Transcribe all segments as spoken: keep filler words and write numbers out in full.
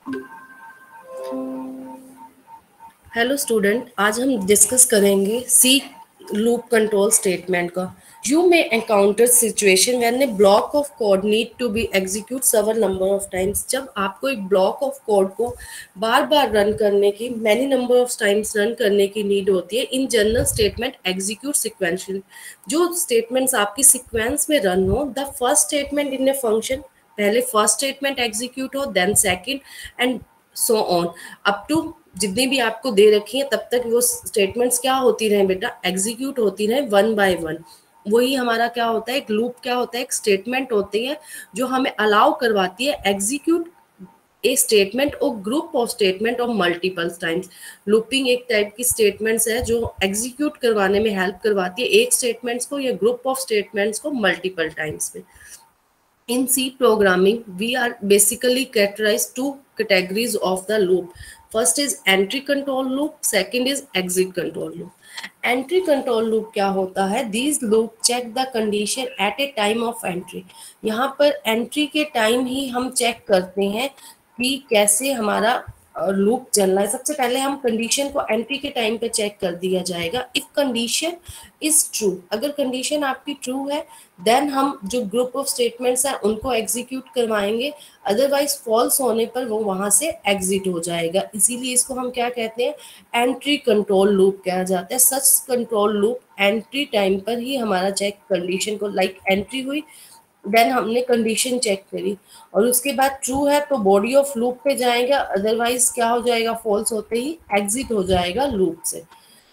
Hello student, आज हम discuss करेंगे सी लूप कंट्रोल स्टेटमेंट का। You may encounter situation when a block of code need to be execute several number of times. जब आपको एक block of code को बार बार run करने की, many number of times run करने की नीड होती है। In general statement execute sequential, जो स्टेटमेंट्स आपकी सिक्वेंस में रन हो। The first statement in a function, पहले फर्स्ट स्टेटमेंट एग्जीक्यूट हो, then second and so on up to जितनी भी आपको दे रखी है तब तक वो स्टेटमेंट्स क्या होती रहे बेटा, एग्जीक्यूट होती रहे वन बाय वन। वही हमारा क्या होता है, एक लूप क्या होता है, एक स्टेटमेंट होती है जो हमें अलाउ करवाती है एग्जीक्यूट ए स्टेटमेंट और ग्रुप ऑफ स्टेटमेंट और मल्टीपल टाइम्स। लूपिंग एक टाइप की स्टेटमेंट्स है जो एग्जीक्यूट करवाने में हेल्प करवाती है एक स्टेटमेंट्स को या ग्रुप ऑफ स्टेटमेंट्स को मल्टीपल टाइम्स में। In C programming, we are basically categorized two categories of the loop. First is entry control loop, second is exit control loop. Entry control loop क्या होता है? These loop check the condition at a time of entry. यहाँ पर entry के time ही हम check करते हैं कि कैसे हमारा लूप चल रहा है। सबसे पहले हम कंडीशन को एंट्री के टाइम पे चेक कर दिया जाएगा। इफ कंडीशन इज ट्रू, अगर कंडीशन आपकी ट्रू है देन हम जो ग्रुप ऑफ स्टेटमेंट्स हैं उनको एग्जीक्यूट करवाएंगे, अदरवाइज फॉल्स होने पर वो वहां से एग्जिट हो जाएगा। इसीलिए इसको हम क्या कहते हैं, एंट्री कंट्रोल लूप कहा जाता है। Such control loop entry time पर ही हमारा चेक कंडीशन को, लाइक एंट्री हुई देन हमने कंडीशन चेक करी और उसके बाद ट्रू है तो बॉडी ऑफ लूप पे जाएगा, अदरवाइज क्या हो जाएगा, फॉल्स होते ही एग्जिट हो जाएगा लूप से।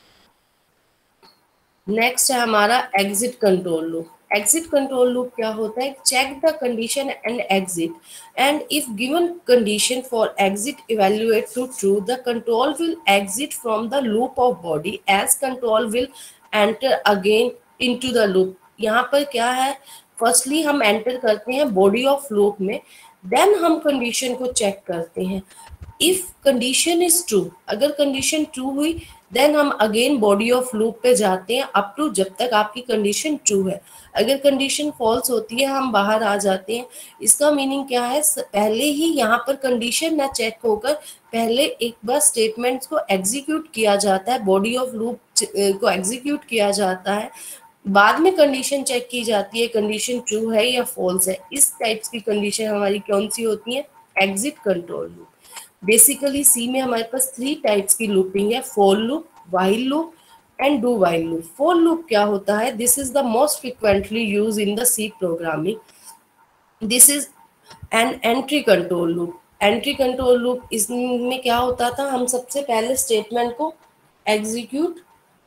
नेक्स्ट है हमारा exit control loop. Exit control loop क्या होता है, check the condition and exit and if given condition for exit evaluate to true, the control will exit from the loop of body as control will enter again into the loop. यहाँ पर क्या है, firstly हम enter करते हैं body of loop में, then हम condition को चेक करते हैं। इफ कंडीशन इज ट्रू, अगर कंडीशन ट्रू हुई देन हम अगेन बॉडी ऑफ लूप पे जाते हैं अप टू जब तक आपकी कंडीशन ट्रू है। अगर कंडीशन फॉल्स होती है हम बाहर आ जाते हैं। इसका मीनिंग क्या है, पहले ही यहाँ पर कंडीशन ना चेक होकर पहले एक बार स्टेटमेंट्स को एग्जीक्यूट किया जाता है, बॉडी ऑफ लूप को एग्जीक्यूट किया जाता है, बाद में कंडीशन चेक की जाती है कंडीशन ट्रू है या फॉल्स है। इस टाइप्स की कंडीशन हमारी कौन सी होती है, exit control loop. Basically C में हमारे पास थ्री टाइप्स की लूपिंग है, for loop, while loop and do while loop. For loop क्या होता है, this is the most frequently use in the C programming. This is an entry control loop. Entry control loop इसमें क्या होता था, हम सबसे पहले स्टेटमेंट को एग्जीक्यूट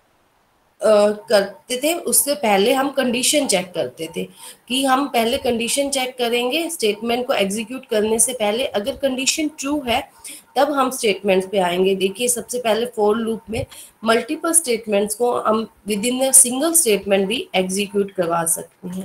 Uh, करते थे, उससे पहले हम कंडीशन चेक करते थे कि हम पहले कंडीशन चेक करेंगे स्टेटमेंट को एग्जीक्यूट करने से पहले। अगर कंडीशन ट्रू है तब हम स्टेटमेंट्स पे आएंगे। देखिए सबसे पहले फॉर लूप में मल्टीपल स्टेटमेंट्स को हम within a single statement भी एग्जीक्यूट करवा सकते हैं।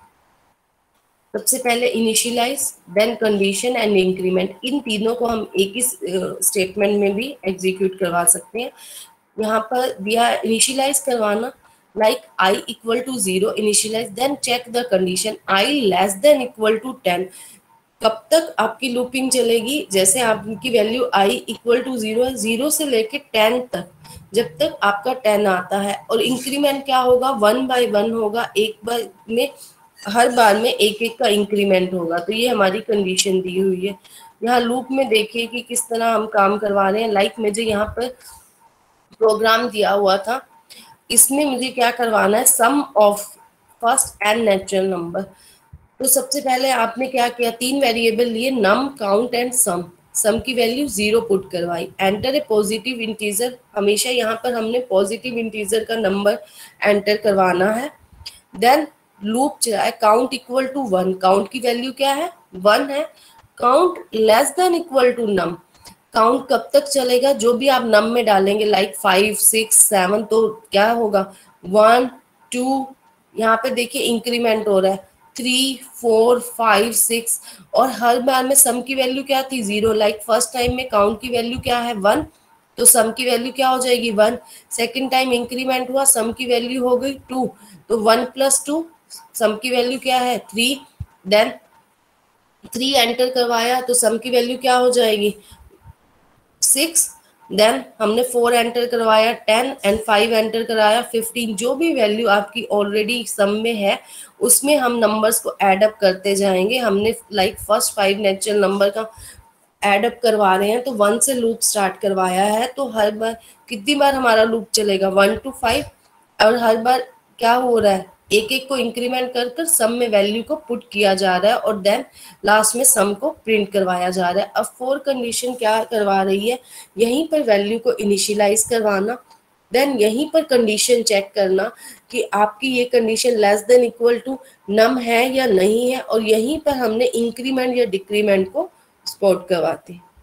सबसे पहले initialize, then condition and increment, इन तीनों को हम एक ही स्टेटमेंट में भी एग्जीक्यूट करवा सकते हैं। यहाँ पर दिया इनिशियलाइज करवाना, like i equal to zero initialize, then check the condition i less than equal to ten. कब तक आपकी लूपिंग चलेगी, जैसे आपकी value i equal to zero है, जीरो से लेके टेन तक, जब तक आपका टेन आता है। और इंक्रीमेंट क्या होगा, वन बाय वन होगा, एक बार में हर बार में एक एक का इंक्रीमेंट होगा। तो ये हमारी कंडीशन दी हुई है। यहाँ लूप में देखिए कि किस तरह हम काम करवा रहे हैं। लाइक मुझे यहाँ पर प्रोग्राम दिया हुआ था, इसमें मुझे क्या करवाना है, sum of first and natural number. तो सबसे पहले आपने क्या किया, तीन वेरिएबल लिए, नम, काउंट एंड सम। सम की वैल्यू जीरो पुट करवाई, एंटर ए पॉजिटिव इंटीजर, हमेशा यहाँ पर हमने पॉजिटिव इंटीजर का नंबर एंटर करवाना है। देन लूप चलाए, count equal to one, count की वैल्यू क्या है, वन है। Count less than equal to num, count कब तक चलेगा, जो भी आप नम में डालेंगे, लाइक फाइव सिक्स सेवन, तो क्या होगा, वन टू, यहाँ पे देखिए इंक्रीमेंट हो रहा है, थ्री फोर फाइव सिक्स, और हर बार में सम की वैल्यू क्या थी, जीरो। लाइक फर्स्ट टाइम में काउंट की वैल्यू क्या है, वन, तो सम की वैल्यू क्या हो जाएगी, वन। सेकेंड टाइम इंक्रीमेंट हुआ, सम की वैल्यू हो गई टू, तो वन प्लस टू, सम की वैल्यू क्या है, थ्री। देन थ्री एंटर करवाया तो सम की वैल्यू क्या हो जाएगी, सिक्स। देन हमने फोर एंटर करवाया, टेन, एंड फाइव एंटर कराया, फिफ्टीन। जो भी वैल्यू आपकी ऑलरेडी सम में है उसमें हम नंबर्स को ऐड अप करते जाएंगे। हमने like first five natural number का ऐड अप करवा रहे हैं तो वन से लूप स्टार्ट करवाया है, तो हर बार कितनी बार हमारा लूप चलेगा, वन टू फाइव। और हर बार क्या हो रहा है, एक एक को इंक्रीमेंट कर कर सम में वैल्यू को पुट किया जा रहा है और देन लास्ट में सम को प्रिंट करवाया जा रहा है। अब फोर कंडीशन क्या करवा रही है, यहीं पर वैल्यू को इनिशियलाइज करवाना, देन यहीं पर कंडीशन चेक करना कि आपकी ये condition less than equal to num है या नहीं है, और यहीं पर हमने इंक्रीमेंट या डिक्रीमेंट को स्पॉट करवाते हैं।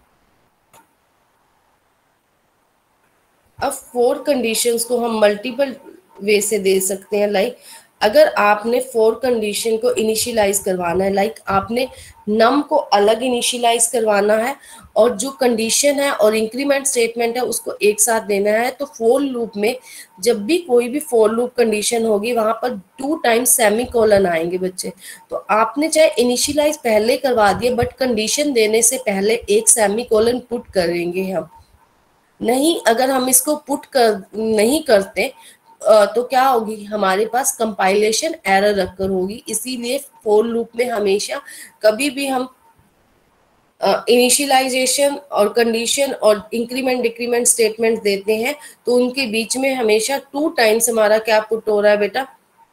अब फोर कंडीशंस को हम मल्टीपल वे से दे सकते हैं। लाइक अगर आपने फोर कंडीशन को इनिशियलाइज करवाना है, लाइक आपने नम को अलग इनिशियलाइज करवाना है और जो कंडीशन है और इंक्रीमेंट स्टेटमेंट है उसको एक साथ देना है, तो फोर लूप में जब भी कोई भी फोर लूप कंडीशन होगी वहां पर टू टाइम्स सेमी कोलन आएंगे बच्चे। तो आपने चाहे इनिशियलाइज पहले करवा दिए बट कंडीशन देने से पहले एक सेमी कोलन पुट करेंगे हम। नहीं, अगर हम इसको पुट कर नहीं करते तो क्या होगी, हमारे पास कंपाइलेशन एरर रखकर होगी। इसीलिए फोर लूप में हमेशा कभी भी हम इनिशियलाइजेशन और कंडीशन और इंक्रीमेंट डिक्रीमेंट स्टेटमेंट देते हैं तो उनके बीच में हमेशा टू टाइम्स हमारा क्या पुट हो रहा है बेटा,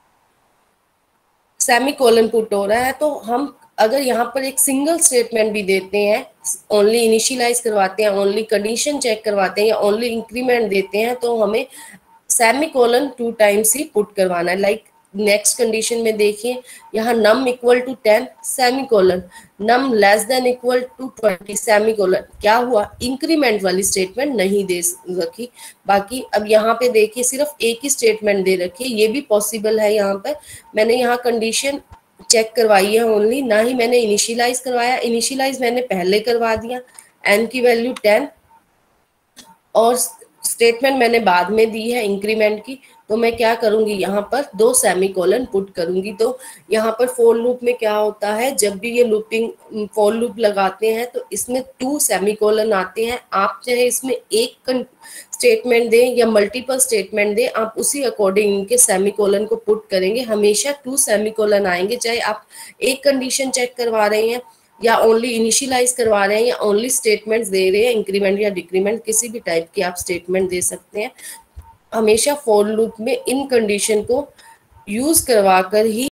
सेमी कोलन पुट हो रहा है। तो हम अगर यहाँ पर एक सिंगल स्टेटमेंट भी देते हैं, ओनली इनिशियलाइज करवाते हैं, ओनली कंडीशन चेक करवाते हैं या ओनली इंक्रीमेंट देते हैं, तो हमें सेमी कोलन टू टाइम्स ही पुट करवाना है। लाइक नेक्स्ट कंडीशन में देखिए, यहाँ num equal to ten semicolon, num less than equal to twenty semicolon. क्या हुआ, इंक्रीमेंट वाली स्टेटमेंट नहीं दे रखी। बाकी अब यहाँ पे देखिए सिर्फ एक ही स्टेटमेंट दे रखी है, ये भी पॉसिबल है। यहाँ पर मैंने यहाँ कंडीशन चेक करवाई है ओनली, ना ही मैंने इनिशियलाइज करवाया। इनिशियलाइज मैंने पहले करवा दिया, एन की वैल्यू टेन और स्टेटमेंट मैंने बाद में दी है इंक्रीमेंट की, तो मैं क्या करूंगी, यहाँ पर दो सेमीकोलन पुट करूंगी। तो यहाँ पर फोर लूप में क्या होता है, जब भी ये लूपिंग फोर लूप लगाते हैं तो इसमें टू सेमीकोलन आते हैं। आप चाहे इसमें एक स्टेटमेंट दें या मल्टीपल स्टेटमेंट दें, आप उसी अकॉर्डिंग इनके सेमीकोलन को पुट करेंगे। हमेशा टू सेमीकोलन आएंगे, चाहे आप एक कंडीशन चेक करवा रहे हैं या ओनली इनिशियलाइज करवा रहे हैं या ओनली स्टेटमेंट्स दे रहे हैं, इंक्रीमेंट या डिक्रीमेंट किसी भी टाइप की आप स्टेटमेंट दे सकते हैं। हमेशा फॉर लूप में इन कंडीशन को यूज करवा कर ही